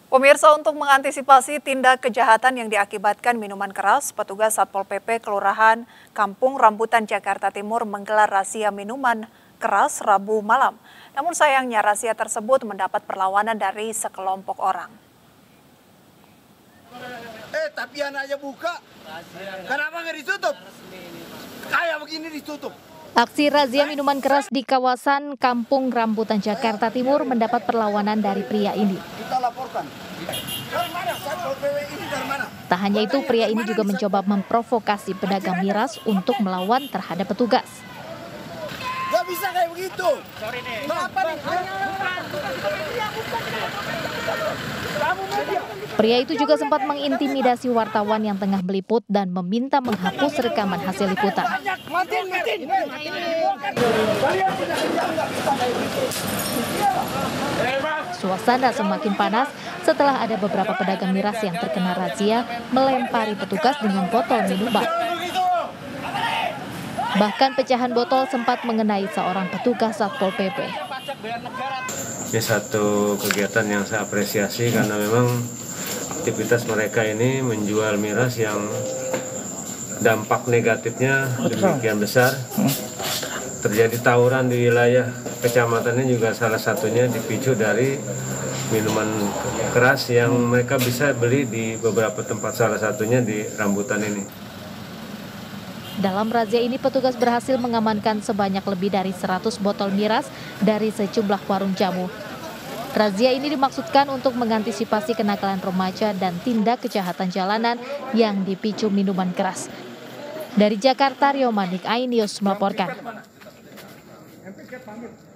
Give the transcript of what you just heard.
Pemirsa, untuk mengantisipasi tindak kejahatan yang diakibatkan minuman keras, petugas Satpol PP Kelurahan Kampung Rambutan, Jakarta Timur menggelar razia minuman keras Rabu malam. Namun sayangnya razia tersebut mendapat perlawanan dari sekelompok orang. Tapi anaknya buka, kenapa nggak ditutup? Kayak begini ditutup. Aksi razia minuman keras di kawasan Kampung Rambutan, Jakarta Timur mendapat perlawanan dari pria ini. Kita laporkan. Tak hanya itu, pria ini juga mencoba memprovokasi pedagang miras untuk melawan terhadap petugas. Gak bisa kayak begitu. Pria itu juga sempat mengintimidasi wartawan yang tengah meliput dan meminta menghapus rekaman hasil liputan. Suasana semakin panas setelah ada beberapa pedagang miras yang terkena razia melempari petugas dengan botol minuman. Bahkan pecahan botol sempat mengenai seorang petugas Satpol PP. Ini satu kegiatan yang saya apresiasi karena memang aktivitas mereka ini menjual miras yang dampak negatifnya demikian besar. Terjadi tawuran di wilayah kecamatannya juga salah satunya dipicu dari minuman keras yang mereka bisa beli di beberapa tempat, salah satunya di Rambutan ini. Dalam razia ini petugas berhasil mengamankan sebanyak lebih dari 100 botol miras dari sejumlah warung jamu. Razia ini dimaksudkan untuk mengantisipasi kenakalan remaja dan tindak kejahatan jalanan yang dipicu minuman keras. Dari Jakarta, Rio Manik, iNews melaporkan.